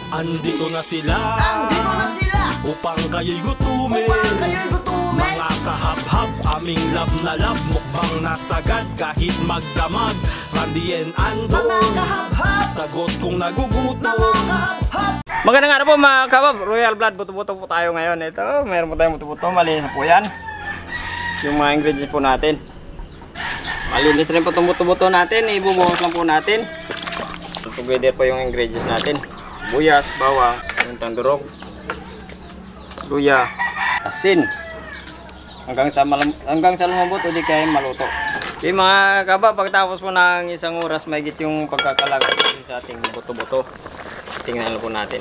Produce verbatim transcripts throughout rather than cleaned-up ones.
Andito na sila, Andito na sila upang kayo'y gutumin. upang kayo'y gutumin. Mga kahab-hab, aming lab na lab, mukbang nasagad kahit magdamag. Randy and Ando, Mga kahab-hab, sagot kung nagugutom. mga kahab-hab. Magandang araw po mga kabab, Royal Blood, buto-buto po tayo ngayon. Ito, meron po tayong buto-buto, malinis po yan. Yung mga ingredients po natin. Malinis rin po itong buto-buto natin, ibubuhos lang po natin. Together po yung ingredients natin. Sibuyas, bawang, yung tandurog, luya, asin. Hanggang sa, malam hanggang sa lumambot o di kaya maluto. Okay mga kabab, pagkatapos po ng isang oras, mahigit yung pagkakalaga sa ating buto-buto. Tingnan po natin.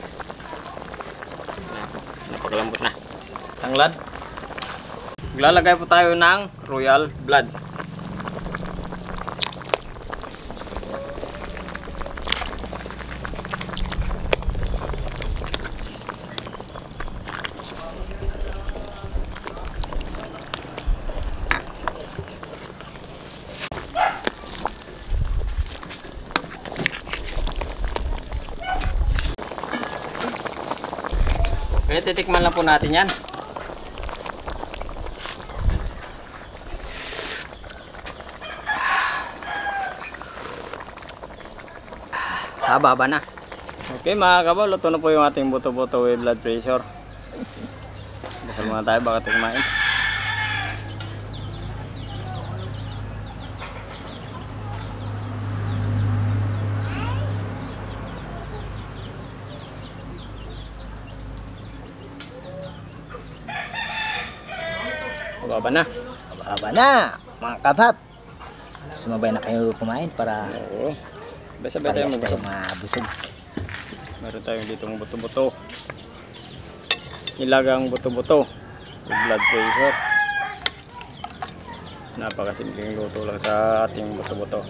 Na, napakalambot na. Tanglad. Maglalagay po tayo ng Royal Blood. Kaya titikman lang po natin yan. Haba-haba na. Okay mga kabab, luto na po yung ating buto-buto with blood pressure. Basal muna tayo baka tikmain. Baba na. Baba na, mga kabab. Sumabay na kayo kumain para Oo. Sabay-sabay tayo parehas tayo magbusog. mabusog. Meron tayong ditong buto-buto. Ilagang buto-buto with blood pressure. Napakasimpleng luto lang sa ating buto-buto.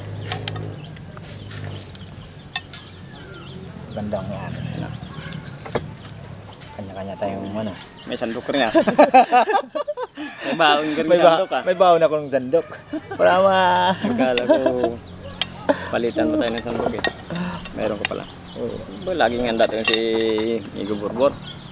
Gandang yan. Ano? Kanya-kanya tayong ano. May sandok rin ah. May baon ka rin May, sandok ba ah. may baon akong sandok. Para ma... Akala ko palitan pa tayo ng sandok eh. Meron ko pala. Oh, laging handa tayo si Migo Borbor.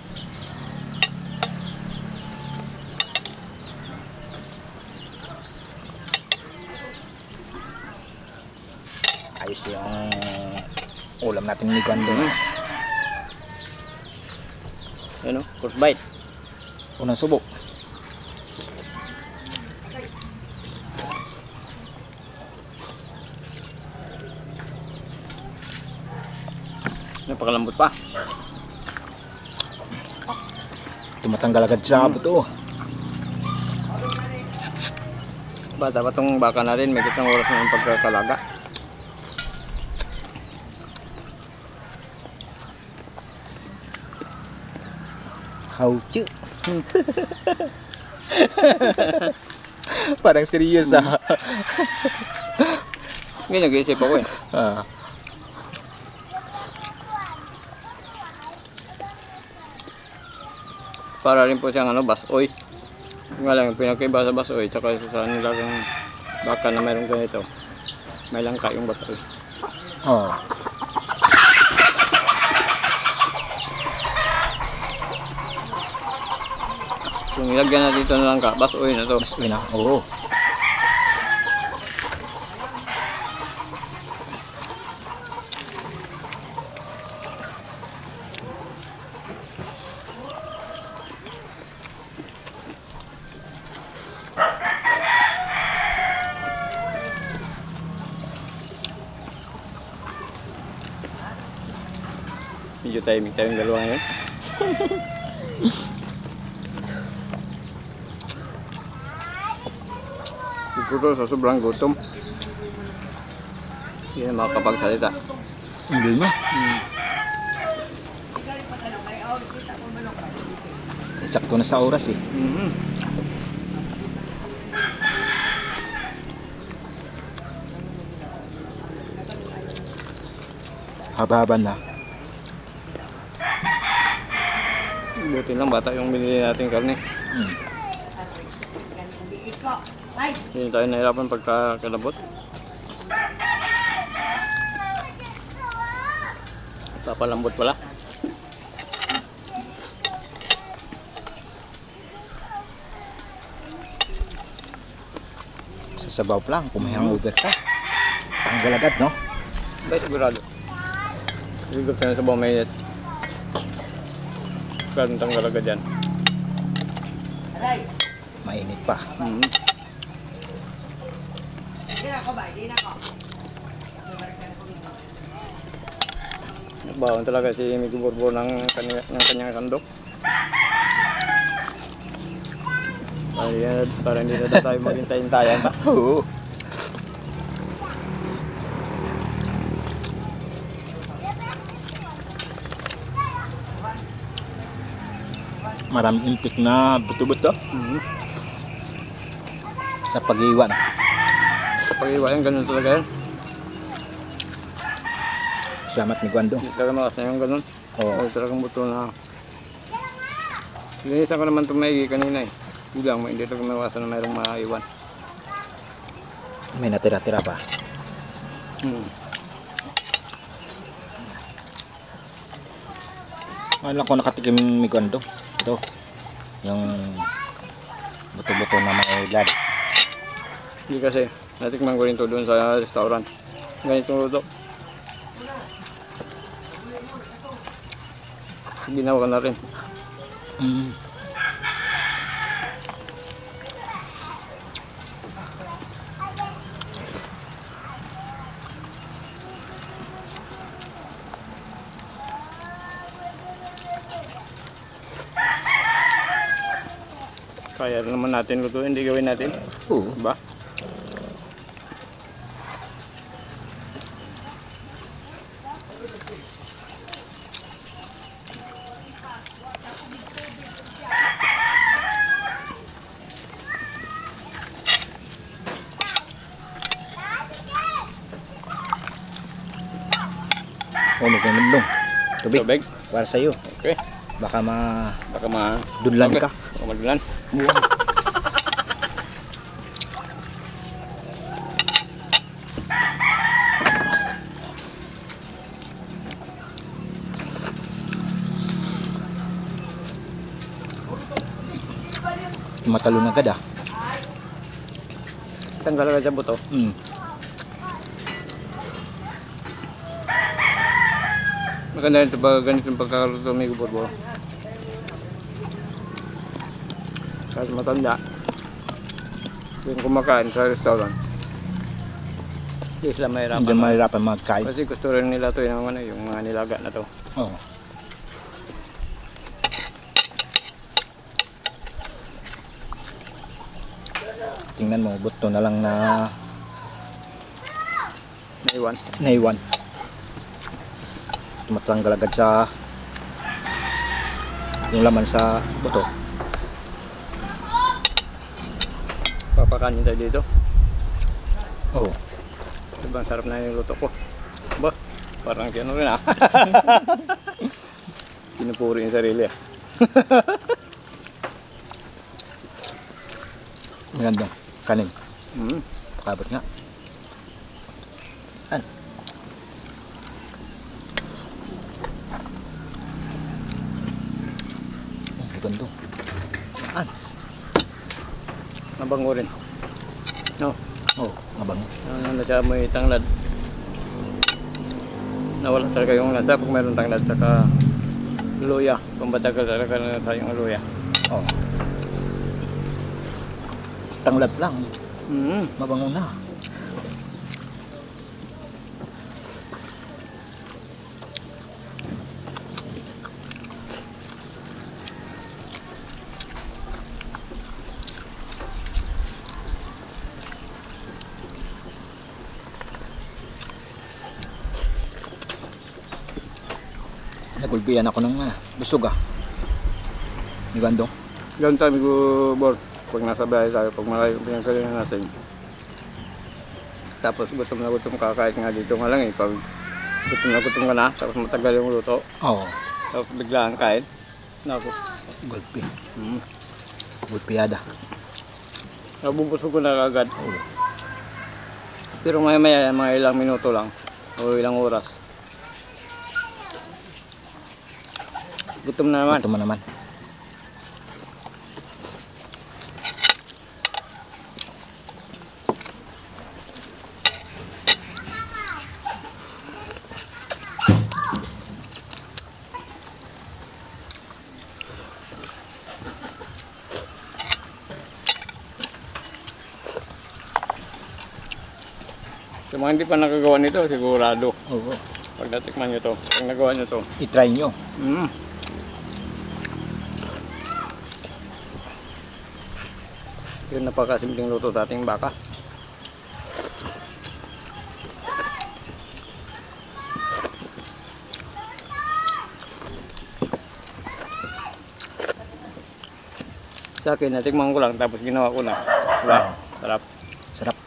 Ayos yung ulam natin ni Gwando. Mm. Ano? First bite. Unang subok. Napakalambot pa. Tumatanggal agad sa buto. Bata pa itong baka natin. May kitang oras na yung pagkakalaga. Hauchu. Parang serious ah. Ngayon nag-iisip ako eh. Ah. Para rin po siyang ano, basoy. Nga lang, pinakaiba sa basoy, tsaka sa nilagang baka na mayroong ganito. May langka yung basoy. Oh. Kung ilagyan na dito na langka, basoy na to. Uy na. Oo. Medyo timing tayong dalawa ngayon. Siguro sa sobrang gutom. Hindi na makakapagsalita. Hindi na. Hmm. Sakto na sa oras eh. Mm-hmm. Haba-haba na. Buti lang bata yung binili natin karne. Hmm. Hindi tayo nahirapan pagkakalabot. Papalambot pala. Sa sabaw pa lang, kung may hangover ka. Tanggal agad, no? Dahil sigurado. Sigurado ka na sa bawang mainit. Ganun tanggal agad yan. Mainit pa. Mm-hmm. Bawang talaga si Migo Borbor ng, kanya, ng kanyang sandok. Para, para hindi na tayo maghintay-hintayan pa. Oo. Maraming impik na buto-buto Mm-hmm. sa pag-iwan. Sa pag-iwain, ganun talaga yan. Salamat ni Guando. Hindi talaga makas na yung ganun. Oo. Ay, talagang buto na. Linisan ko naman itong maigi kanina eh. Bilang mo, hindi talaga mawasan na mayroong maiwan. May natira-tira pa. Hmm. Alam ko nakatikim ni Guando. Ito. Yung buto-buto na may lad. Hindi kasi, natikman ko rin ito doon sa restaurant. Ganitong luto. Ginawa ko na rin. Mm. Kaya naman natin lutuin, hindi gawin natin. Oo. Diba? Oh, may ganun. Tubig. Tubig. Para sa'yo. Okay. Baka ma... Baka ma... Dunlan Okay. ka. Baka madulan. Matalon agad ah. Tanggal agad sa buto. Mm. Maganda rin ito pag ganito yung pagkakaluto may Borbor. Kahit matanda, yung kumakain sa restaurant, hindi sila mahirapan. Hindi mahirapan magkain. Kasi gusto rin nila ito yung, ano, yung mga nilaga na to. Oo. Tingnan mo, buto na lang na Naiwan. naiwan. Tumatanggal agad sa yung laman sa buto. Papakanin tayo dito. Oo. Diba, ang sarap na yung luto ko. Ba, parang kino rin ah. Pinupuri yung sarili ah. Magandang kanin. Mm. Pakabot nga. An. Oh, magandang. An. Mabango rin. No, Oh, mabango. ano na siya may tanglad. Nawala talaga yung lasa pag mayroong tanglad saka luya. Kung matagal talaga na tayong luya. Oh. Tanglad lang. Mm. Mabango na. Nagulbihan ako ng uh, busog ah. Ni Gandong. Ganun sabi ko, Bor, pag nasa bahay tayo, pag malayo pinagkalingan natin. Tapos gutom na gutom ka kahit nga dito nga lang eh. Pag gutom na gutom ka na, tapos matagal yung luto. Oo. Oh, Tapos biglaan kain. Naku. gulpi. Mm. Gulpiada. Nabubusog ko na agad. Oo. Pero maya maya, mga ilang minuto lang. O ilang oras. Gutom na naman. Gutom mo naman. Sa mga hindi pa nakagawa nito, sigurado. Oo. Pag natikman nyo to, pag nagawa nyo to. I-try nyo. Mm. Yun, napakasimpleng luto sa ating baka. Sa akin, natikman ko lang, tapos ginawa ko na. Diba? Sarap. Sarap.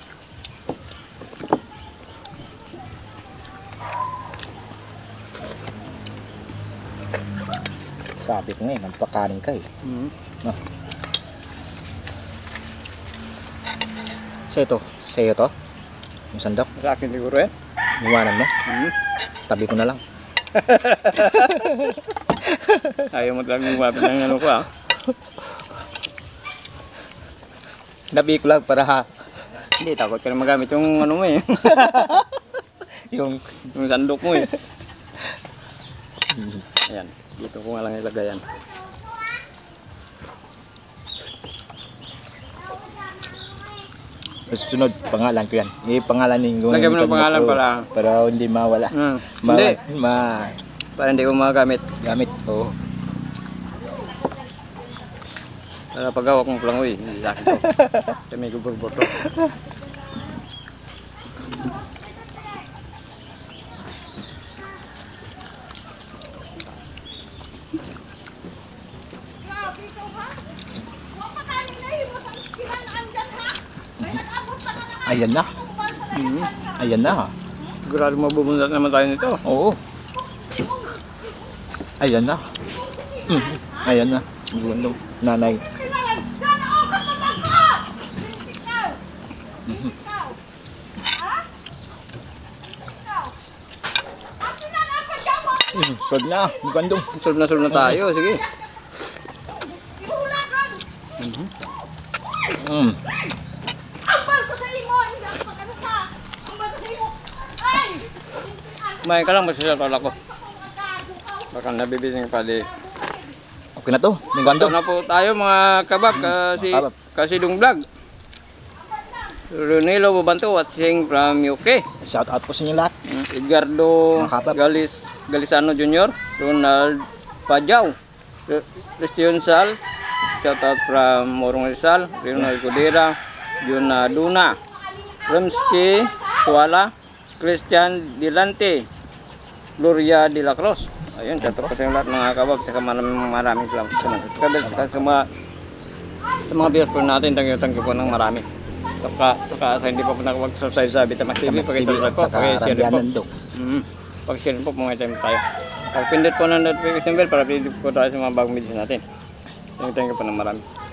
Sabi ko nga eh, magpakanin ka eh. Mm. No. Sa'yo to? Sa'yo to? Yung sandok? Sa akin siguro eh. Iwanan mo? Mm. Tabi ko na lang. Ayaw mo talagang gumapit ng ano ko ah. Tabi ko lang para ha. Hindi, takot ka na magamit yung ano mo eh. Yung Yung sandok mo eh. Ayan, dito ko nga lang ilagay yan. susunod, pangalan ko yan. Eh, pangalan yung Lagyan mo ng pangalan para... para hindi mawala. Hmm. Ma, Hindi, ma, para hindi ko magamit. gamit. Oo. Para paghawak mo lang, uy, hindi sa akin to. Kasi may gubur-bur to. Ayan na. Mm-hmm. Ayan na. Sigurado mabubundat naman tayo nito. Oo. Ayan na. Mhm. Ayan na. Yung nanay. Mhm. Mm, Sod na. Magandong. Solve na solve na tayo, sige. Mm. Kumain ka lang, masasalpal ako. Baka nabibising pa di. Okay na to. Ito Magandong. na po tayo mga kabab, kasi, Kabab. kasi dung vlog. Runilo Bubanto watching from U K. Shout out po sa inyo lahat. Edgardo Mga kabab. Galis, Galisano Junior, Ronald Pajaw, Christian Sal, shout out from Morong Rizal, Ronald Cudera, Juna Duna, Ramsky Suala, Christian Dilante, Gloria de la Cruz. Ayun, shout out po sa inyo lahat mga kabab, saka maraming maraming salamat sa mga kabab, saka sa mga sa mga viewers po natin, thank you, thank you po ng marami. Saka, saka sa hindi pa po nakapag-subscribe sa Bitamax T V, pag-subscribe po, pag-share po. Mm. Pag-share po mga time tayo. Pag-pindot po ng notification bell para pindot po tayo sa mga bagong videos natin. Thank you, thank you po ng marami.